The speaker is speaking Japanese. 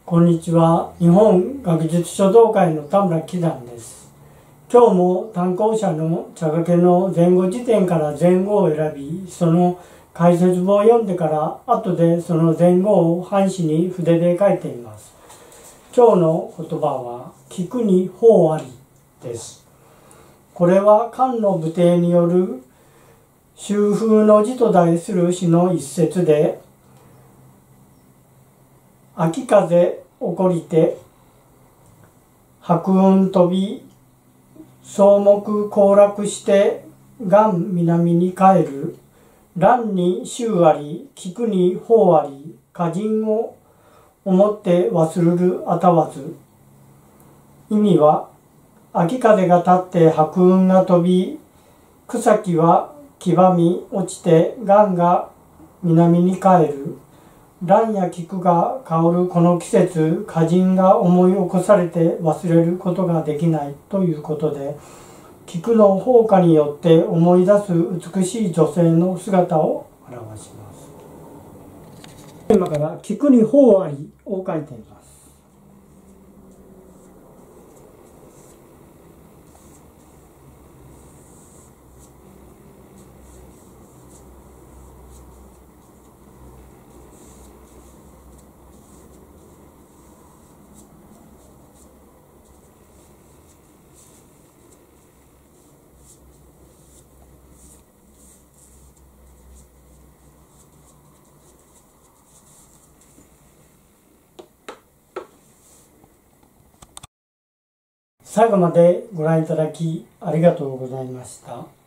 こんにちは。日本学術書道会の田村喜山です。今日も単行者の茶掛の前後辞典から前後を選び、その解説文を読んでから後でその前後を半紙に筆で書いています。今日の言葉は聞くに法ありです。これは漢の武帝による秋風の字と題する詩の一節で、秋風起こりて白雲飛び草木行楽して元南に帰る。蘭に宗あり菊に法あり歌人を思って忘るるあたわず。意味は、秋風が立って白雲が飛び、草木は黄ばみ落ちて元が南に帰る。蘭や菊が香るこの季節、歌人が思い起こされて忘れることができないということで、菊の芳香によって思い出す美しい女性の姿を表します。今から菊に法ありを書いています。最後までご覧いただきありがとうございました。